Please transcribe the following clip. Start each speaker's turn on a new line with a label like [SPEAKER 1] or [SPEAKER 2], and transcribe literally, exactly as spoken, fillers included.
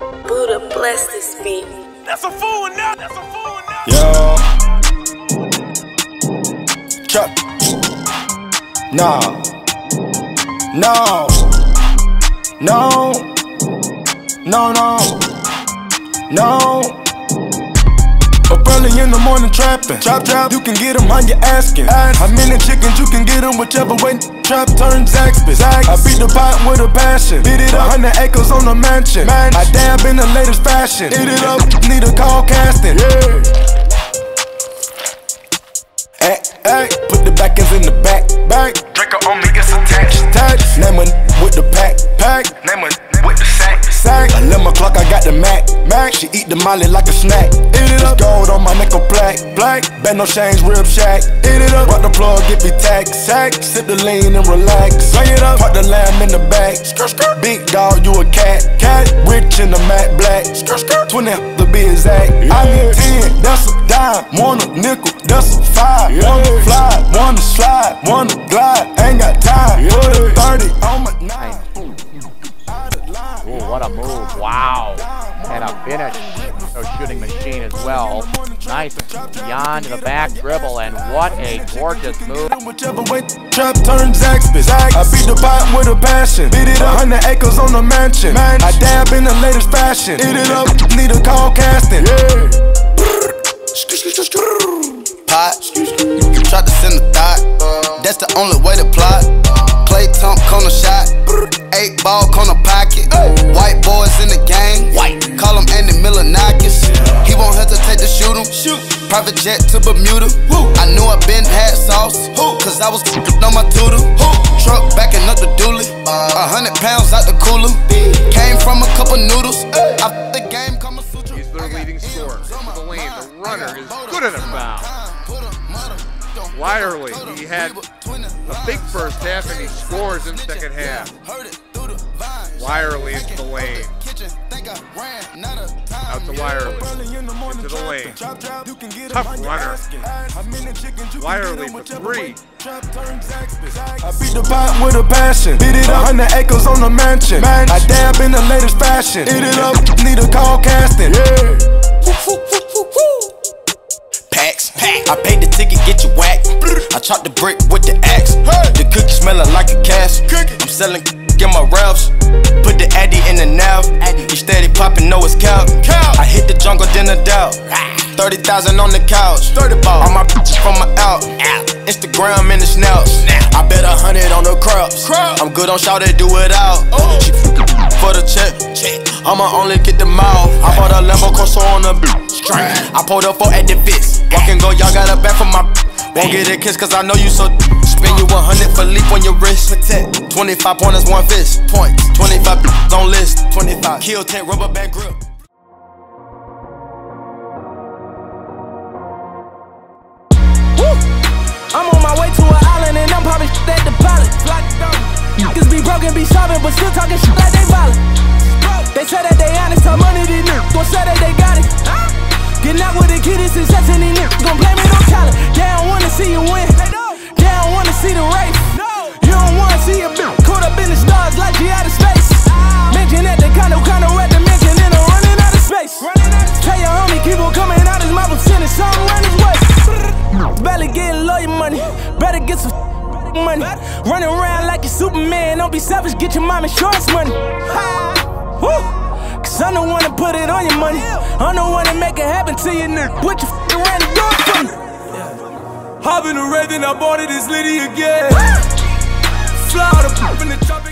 [SPEAKER 1] Buddha bless this beat.
[SPEAKER 2] That's a fool now. That's a fool now.
[SPEAKER 3] Yo. Chuck. No. No. No. No, no. No. Up early in the morning trapping. Trap, trap, you can get them how you asking. How many chickens you can get them whichever way. Trap turns Zaxby's. I beat the pot with a passion. Beat it up, hundred acres on a mansion. Man, I dab in the latest fashion. Eat it up, need a call casting. Yeah. Ay, ay, put the back ends in the back, back.
[SPEAKER 2] Draco on me, it's attached.
[SPEAKER 3] Attached. Name a with the pack, pack.
[SPEAKER 2] Name a with the sack,
[SPEAKER 3] sack. eleven o'clock, I got the Mac, Mac. She eat the molly like a snack. Eat it up, gold on my neck, a black, black. Bet no change, rib shack. Eat it up, rock the plug, get me tax, sack. Sip the lean and relax. Bring it up, park the lamb in the back. Skirt, skirt. Big dog, you a cat, cat. Rich in the matte black. Skirt, skirt. Twenty to be exact. Yeah. I need ten, that's a dime. Want a nickel, that's a five. Yeah. Wanna fly, wanna slide, wanna glide. Ain't got time. Yeah. Put a thirty on my nine.
[SPEAKER 4] Ooh, what a move. Wow. And a finish. So shooting machine as well. Nice beyond the back dribble, and what a gorgeous move.
[SPEAKER 3] Whichever way trap turns Zaxby's. I beat the pot with a passion. Beat it up, hundred acres on a mansion. Man, I dab in the latest fashion. Eat it up, need a call casting. Yeah.
[SPEAKER 5] Pot, tried to send a thought. That's the only way to plot. Clay Tump, corner shot. Eight ball, corner pocket. White boys in the game. White. Call him Andy Milonakis. He won't hesitate to shoot him. Private jet to Bermuda. I knew I been had sauce. Cause I was on my tutor. Truck backing up the dually. A hundred pounds out the cooler. Came from a couple noodles. I the game come a sutra.
[SPEAKER 4] He's their leading scorer. The lane, the runner is good in a foul. Lyerly, he had a big first half and he scores in second half. Lyerly into the lane. Out to Lyerly. Into the lane. Tough runner. Lyerly for three.
[SPEAKER 3] I beat the pot with a passion. Beat it up, hundred acres on a mansion. Man, I dab in the latest fashion. Eat it up, need a call casting. Yeah.
[SPEAKER 5] Packs. I paid the ticket, get you whacked. I chopped the brick with the axe. The cookie smelling like a cash. I'm selling in my raps. Put the addy in the nav. He steady popping, know it's cow. I hit the jungle, then a doubt. Thirty thousand on the couch. All my bitches from my out. Instagram in the snouts. I bet a hundred on the crops. I'm good on shout, they do it out. She for the check. I'ma only get the mouth. I bought a Lambo Corso on the beach. I pulled up for at the fits. Walk and go, y'all got a back from my. Won't get a kiss cause I know you so. Spend you one hundred for leap on your wrist. twenty-five pointers, one fist. Points. twenty-five on list. twenty-five. Kill ten rubber band grip.
[SPEAKER 6] I'm on my way to an island and I'm popping shit at the pilot. Niggas be broken, be sobbing, but still talking shit like they violent. They say that they honest, how money these niggas gon' say that they got it. Getting out with the kid is success and these niggas gon' blame it on talent. They don't wanna see you win, they don't wanna see the race. You don't wanna see a bitch caught up in the stars like she out of space. Mention that they kinda kinda at the mention and I'm running out of space. Tell your homie keep on coming out his mouth and sending something run his way. Barely getting lawyer money, better get some money. Running around like you're Superman, don't be selfish, get your mom insurance money. Woo. Cause I'm the one to put it on your money. I'm the one to make it happen to you, nigga. What you f***ing ran the door for me? Hop in the red, then I bought it, it's Liddy again. Fly out the in the tropic.